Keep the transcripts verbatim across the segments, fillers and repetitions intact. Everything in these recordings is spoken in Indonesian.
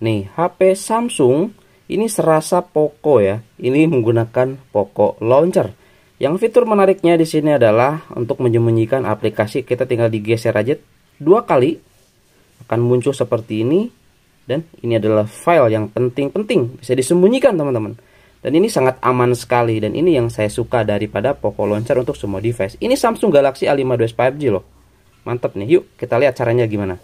Nih, H P Samsung ini serasa Poco ya. Ini menggunakan Poco Launcher. Yang fitur menariknya di sini adalah untuk menyembunyikan aplikasi, kita tinggal digeser aja dua kali akan muncul seperti ini, dan ini adalah file yang penting-penting bisa disembunyikan teman-teman. Dan ini sangat aman sekali, dan ini yang saya suka daripada Poco Launcher untuk semua device. Ini Samsung Galaxy A lima dua S lima G loh. Mantap nih. Yuk kita lihat caranya gimana.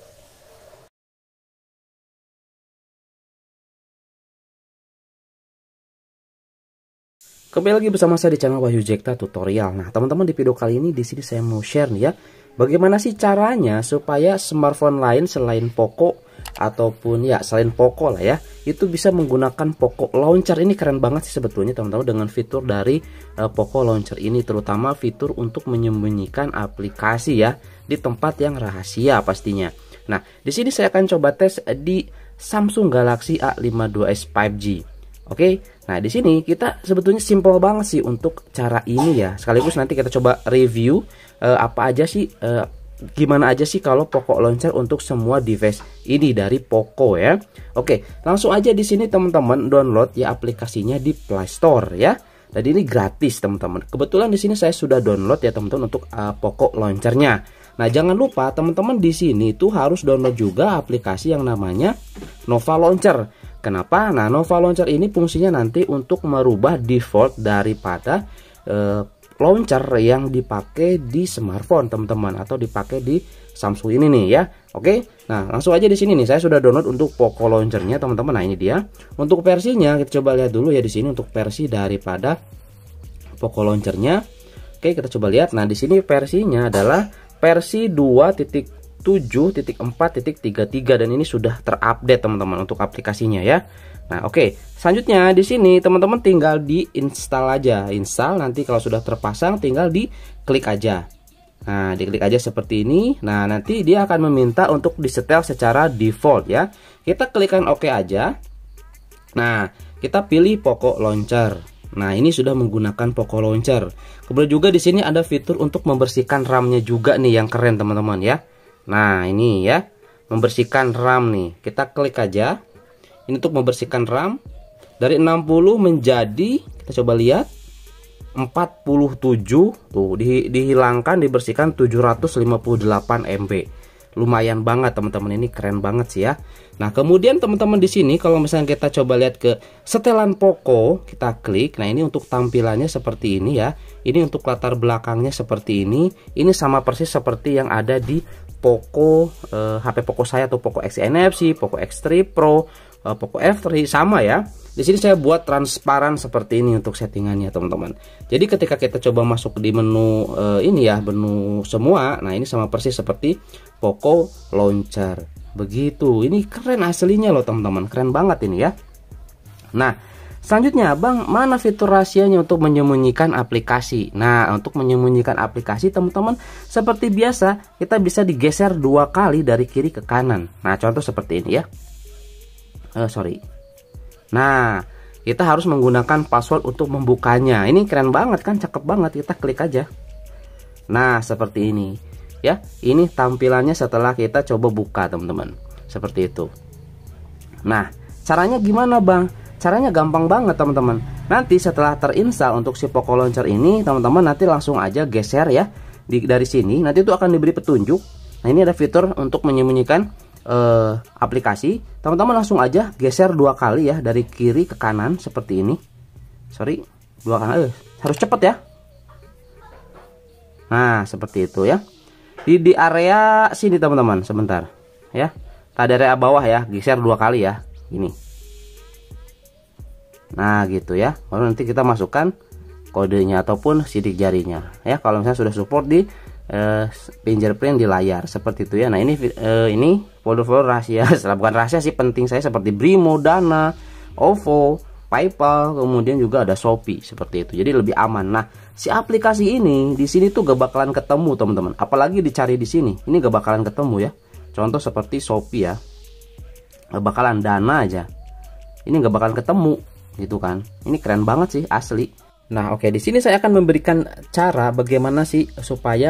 Kembali lagi bersama saya di channel Wahyu Jekta Tutorial. Nah, teman-teman, di video kali ini di sini saya mau share nih ya, bagaimana sih caranya supaya smartphone lain selain Poco ataupun ya selain Poco lah ya, itu bisa menggunakan Poco Launcher. Ini keren banget sih sebetulnya teman-teman dengan fitur dari uh, Poco Launcher ini, terutama fitur untuk menyembunyikan aplikasi ya di tempat yang rahasia pastinya. Nah, di sini saya akan coba tes di Samsung Galaxy A lima dua S lima G. Oke, nah di sini kita sebetulnya simple banget sih untuk cara ini ya. Sekaligus nanti kita coba review uh, apa aja sih, uh, gimana aja sih kalau Poco Launcher untuk semua device ini dari Poco ya. Oke, langsung aja di sini teman-teman download ya aplikasinya di Play Store ya. Dan ini gratis teman-teman. Kebetulan di sini saya sudah download ya teman-teman untuk uh, Poco Launchernya. Nah, jangan lupa teman-teman di sini tuh harus download juga aplikasi yang namanya Nova Launcher. Kenapa? Nah, Nova Launcher ini fungsinya nanti untuk merubah default daripada uh, launcher yang dipakai di smartphone teman-teman, atau dipakai di Samsung ini nih ya. Oke, nah langsung aja di sini nih saya sudah download untuk Poco Launchernya teman-teman. Nah, ini dia. Untuk versinya kita coba lihat dulu ya di sini untuk versi daripada Poco Launchernya. Oke, kita coba lihat. Nah, di sini versinya adalah versi dua titik tujuh titik empat titik tiga puluh tiga, dan ini sudah terupdate teman-teman untuk aplikasinya ya. Nah, oke. Okay. Selanjutnya di sini teman-teman tinggal diinstal aja. Install, nanti kalau sudah terpasang tinggal diklik aja. Nah, diklik aja seperti ini. Nah, nanti dia akan meminta untuk disetel secara default ya. Kita klikkan oke aja. Nah, kita pilih Poco Launcher. Nah, ini sudah menggunakan Poco Launcher. Kemudian juga di sini ada fitur untuk membersihkan RAM-nya juga nih yang keren teman-teman ya. Nah, ini ya, membersihkan RAM nih. Kita klik aja. Ini untuk membersihkan RAM dari enam puluh menjadi, kita coba lihat, empat puluh tujuh. Tuh, di, dihilangkan, dibersihkan tujuh ratus lima puluh delapan M B. Lumayan banget teman-teman, ini keren banget sih ya. Nah, kemudian teman-teman di sini kalau misalnya kita coba lihat ke setelan Poco, kita klik. Nah, ini untuk tampilannya seperti ini ya. Ini untuk latar belakangnya seperti ini. Ini sama persis seperti yang ada di Poco eh, H P Poco saya, atau Poco X N F C, Poco X tiga Pro, eh, Poco F tiga, sama ya. Di sini saya buat transparan seperti ini untuk settingannya teman-teman. Jadi ketika kita coba masuk di menu eh, ini ya, menu semua, nah ini sama persis seperti Poco Launcher. Begitu. Ini keren aslinya loh teman-teman, keren banget ini ya. Nah, selanjutnya, Bang, mana fitur rahasianya untuk menyembunyikan aplikasi? Nah, untuk menyembunyikan aplikasi teman-teman, seperti biasa kita bisa digeser dua kali dari kiri ke kanan. Nah, contoh seperti ini ya. Uh, sorry. Nah, kita harus menggunakan password untuk membukanya. Ini keren banget kan, cakep banget. Kita klik aja. Nah, seperti ini ya. Ini tampilannya setelah kita coba buka teman-teman. Seperti itu. Nah, caranya gimana, Bang? Caranya gampang banget teman-teman. Nanti setelah terinstall untuk si Poco Launcher ini, teman-teman nanti langsung aja geser ya di, dari sini. Nanti itu akan diberi petunjuk. Nah, ini ada fitur untuk menyembunyikan eh, aplikasi. Teman-teman langsung aja geser dua kali ya dari kiri ke kanan seperti ini. Sorry, dua kali. Eh, harus cepat ya. Nah, seperti itu ya. Di di area sini teman-teman, sebentar ya. Tadi area bawah ya, geser dua kali ya. Ini. Nah, gitu ya. Baru nanti kita masukkan kodenya ataupun sidik jarinya ya. Kalau misalnya sudah support di uh, fingerprint di layar seperti itu ya. Nah, ini uh, ini folder-folder rahasia. Setelah bukan rahasia sih, penting saya seperti Brimo, Dana, OVO, PayPal, kemudian juga ada Shopee seperti itu. Jadi lebih aman. Nah, si aplikasi ini di sini tuh gak bakalan ketemu teman-teman. Apalagi dicari di sini. Ini gak bakalan ketemu ya. Contoh seperti Shopee ya. Gak bakalan, Dana aja. Ini gak bakalan ketemu. Gitu kan. Ini keren banget sih asli. Nah, oke, di sini saya akan memberikan cara bagaimana sih supaya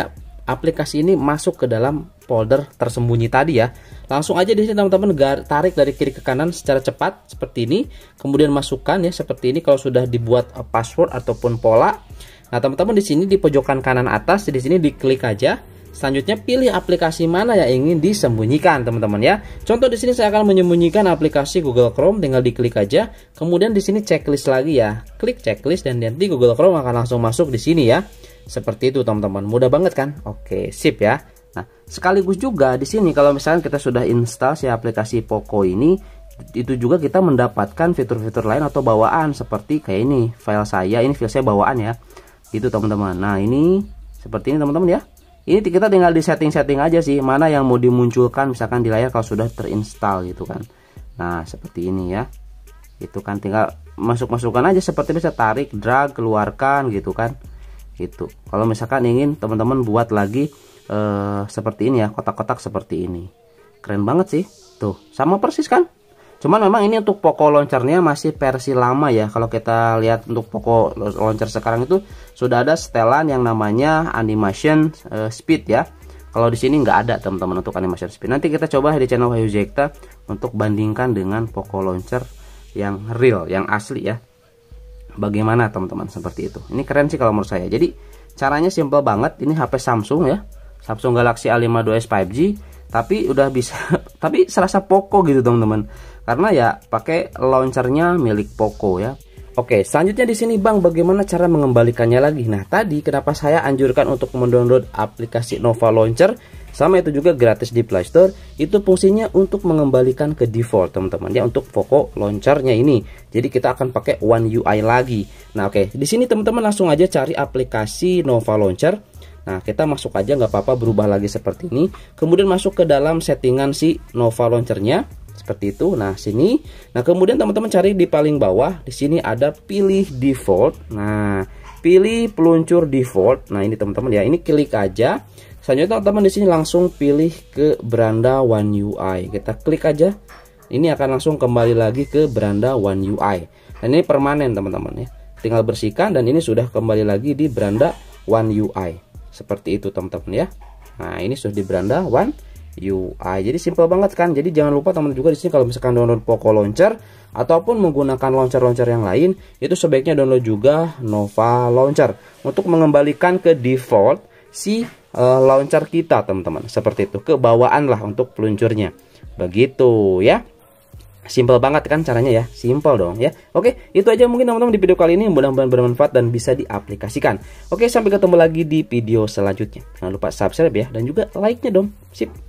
aplikasi ini masuk ke dalam folder tersembunyi tadi ya. Langsung aja di sini teman-teman tarik dari kiri ke kanan secara cepat seperti ini. Kemudian masukkan ya seperti ini kalau sudah dibuat password ataupun pola. Nah, teman-teman di sini di pojokan kanan atas di sini diklik aja. Selanjutnya pilih aplikasi mana yang ingin disembunyikan teman-teman ya. Contoh di sini saya akan menyembunyikan aplikasi Google Chrome, tinggal diklik aja. Kemudian di sini checklist lagi ya. Klik checklist dan nanti Google Chrome akan langsung masuk di sini ya. Seperti itu teman-teman. Mudah banget kan? Oke, sip ya. Nah, sekaligus juga di sini kalau misalnya kita sudah install si aplikasi Poco ini, itu juga kita mendapatkan fitur-fitur lain atau bawaan seperti kayak ini. File saya, ini file saya bawaan ya. Gitu teman-teman. Nah, ini seperti ini teman-teman ya. Ini kita tinggal di setting-setting aja sih, mana yang mau dimunculkan misalkan di layar kalau sudah terinstall gitu kan. Nah, seperti ini ya. Itu kan tinggal masuk-masukkan aja seperti bisa tarik, drag, keluarkan gitu kan. Gitu. Kalau misalkan ingin teman-teman buat lagi eh, seperti ini ya, kotak-kotak seperti ini. Keren banget sih. Tuh, sama persis kan? Cuman memang ini untuk Poco launchernya masih versi lama ya. Kalau kita lihat untuk Poco launcher sekarang itu sudah ada setelan yang namanya animation uh, speed ya. Kalau di sini nggak ada teman-teman untuk animation speed. Nanti kita coba di channel WahyuZekta untuk bandingkan dengan Poco launcher yang real, yang asli ya. Bagaimana teman-teman seperti itu. Ini keren sih kalau menurut saya. Jadi caranya simple banget. Ini H P Samsung ya. Samsung Galaxy A lima puluh dua s lima G. Tapi udah bisa, tapi serasa Poco gitu teman-teman. Karena ya pakai launchernya milik Poco ya. Oke, selanjutnya di sini Bang, bagaimana cara mengembalikannya lagi? Nah, tadi kenapa saya anjurkan untuk mendownload aplikasi Nova Launcher, sama itu juga gratis di Play Store, itu fungsinya untuk mengembalikan ke default teman-teman ya, untuk Poco launchernya ini. Jadi kita akan pakai One U I lagi. Nah, oke, di sini teman-teman langsung aja cari aplikasi Nova Launcher. Nah, kita masuk aja nggak apa-apa, berubah lagi seperti ini. Kemudian masuk ke dalam settingan si Nova Launchernya seperti itu. Nah, sini. Nah, kemudian teman-teman cari di paling bawah. Di sini ada pilih default. Nah, pilih peluncur default. Nah, ini teman-teman ya. Ini klik aja. Selanjutnya teman-teman di sini langsung pilih ke beranda One U I. Kita klik aja. Ini akan langsung kembali lagi ke beranda One U I. Dan ini permanen teman-teman ya. Tinggal bersihkan dan ini sudah kembali lagi di beranda One U I. Seperti itu teman-teman ya. Nah, ini sudah di beranda One U I. Jadi simple banget kan. Jadi jangan lupa teman-teman juga di sini kalau misalkan download Poco Launcher ataupun menggunakan launcher-launcher yang lain, itu sebaiknya download juga Nova Launcher untuk mengembalikan ke default si uh, launcher kita teman-teman. Seperti itu, kebawaan lah untuk peluncurnya. Begitu ya. Simple banget kan caranya ya, simple dong ya. Oke, itu aja mungkin teman-teman di video kali ini, mudah-mudahan bermanfaat dan bisa diaplikasikan. Oke, sampai ketemu lagi di video selanjutnya. Jangan lupa subscribe ya, dan juga like-nya dong. Sip.